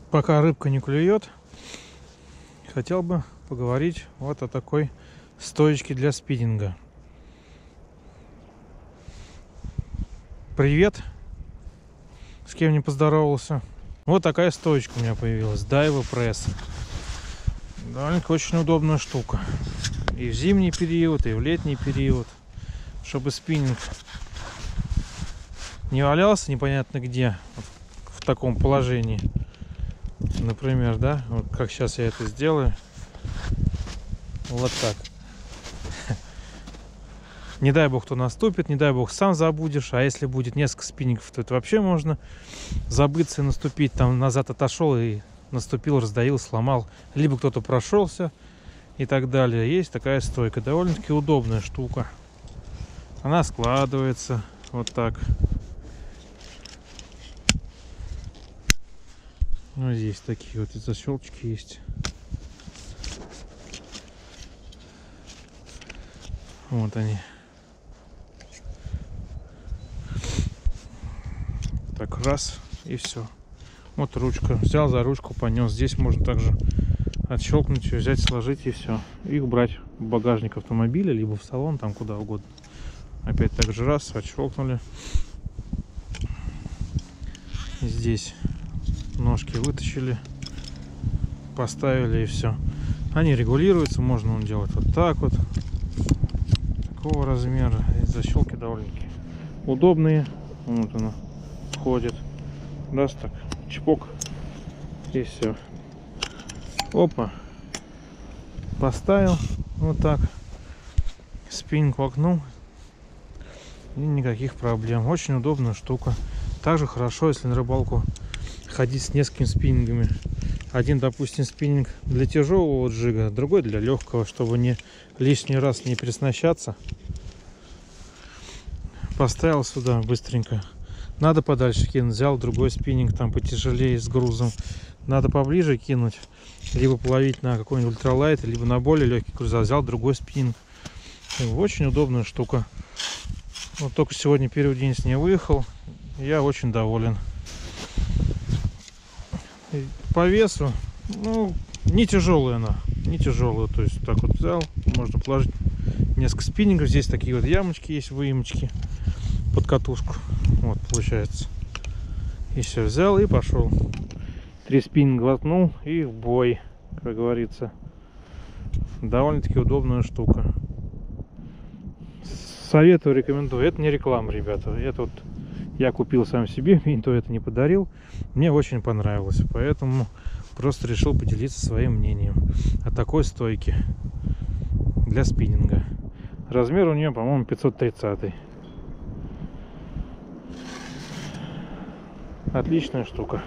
Пока рыбка не клюет, хотел бы поговорить вот о такой стоечке для спиннинга. Привет! С кем не поздоровался. Вот такая стоечка у меня появилась. Daiwa Press. Довольно очень удобная штука. И в зимний период, и в летний период. Чтобы спиннинг не валялся непонятно где, в таком положении. Например, да, вот как сейчас я это сделаю. Вот так. Не дай бог кто наступит, не дай бог сам забудешь. А если будет несколько спиннингов, то это вообще можно забыться и наступить. Там назад отошел и наступил, раздавил, сломал. Либо кто-то прошелся и так далее. Есть такая стойка. Довольно-таки удобная штука. Она складывается вот так. Ну, здесь такие вот защелчки есть. Вот они. Так, раз, и все. Вот ручка. Взял за ручку, понес. Здесь можно также отщелкнуть, взять, сложить, и все. Их брать в багажник автомобиля, либо в салон, там куда угодно. Опять так же раз, отщелкнули. Здесь ножки вытащили, поставили, и все. Они регулируются, можно делать вот так вот, такого размера. И защелки довольно-таки удобные. Вот она входит, раз так, чпок, и все. Опа, поставил вот так, спиннинг воткнул, и никаких проблем. Очень удобная штука. Также хорошо, если на рыбалку ходить с несколькими спиннингами. Один, допустим, спиннинг для тяжелого джига, другой для легкого, чтобы не лишний раз не переснащаться. Поставил сюда быстренько. Надо подальше кинуть, взял другой спиннинг, там потяжелее, с грузом. Надо поближе кинуть, либо половить на какой-нибудь ультралайт, либо на более легкий груз. Взял другой спиннинг. Очень удобная штука. Вот только сегодня первый день с ней выехал. Я очень доволен. По весу, ну, не тяжелая она, не тяжелая. То есть так вот взял, можно положить несколько спиннингов. Здесь такие вот ямочки есть, выемочки под катушку. Вот получается. И все, взял и пошел. 3 спиннинга воткнул и в бой, как говорится. Довольно-таки удобная штука. Советую, рекомендую. Это не реклама, ребята. Это вот я купил сам себе, никто это не подарил. Мне очень понравилось. Поэтому просто решил поделиться своим мнением о такой стойке для спиннинга. Размер у нее, по-моему, 530. Отличная штука.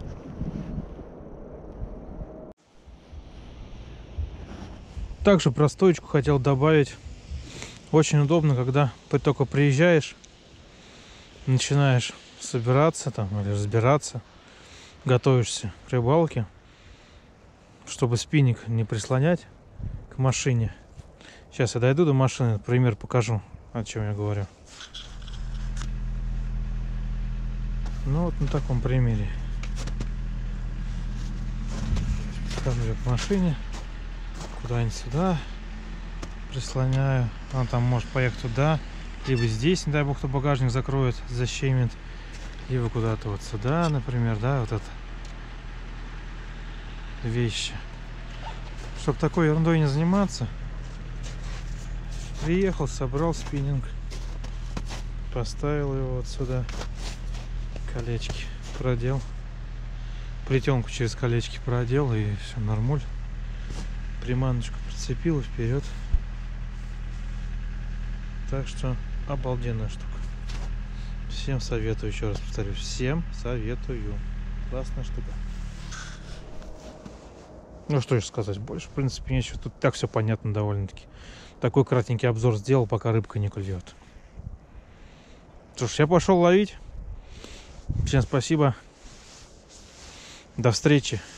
Также про стоечку хотел добавить. Очень удобно, когда ты только приезжаешь, начинаешь собираться там или разбираться, готовишься к рыбалке, чтобы спиннинг не прислонять к машине. Сейчас я дойду до машины, пример покажу, о чем я говорю. Ну вот на таком примере. Покажу я к машине, куда-нибудь сюда прислоняю. Он там может поехать туда, либо здесь, не дай бог, кто багажник закроет, защемит, либо куда-то вот сюда, например, да, вот это вещи. Чтобы такой ерундой не заниматься, приехал, собрал спиннинг, поставил его вот сюда, колечки продел, плетенку через колечки продел, и все нормуль. Приманочку прицепил и вперед. Так что обалденная штука. Всем советую, еще раз повторю, всем советую. Классная штука. Ну что еще сказать, больше в принципе нечего. Тут так все понятно довольно-таки. Такой кратенький обзор сделал, пока рыбка не клюет. Что ж, я пошел ловить. Всем спасибо. До встречи.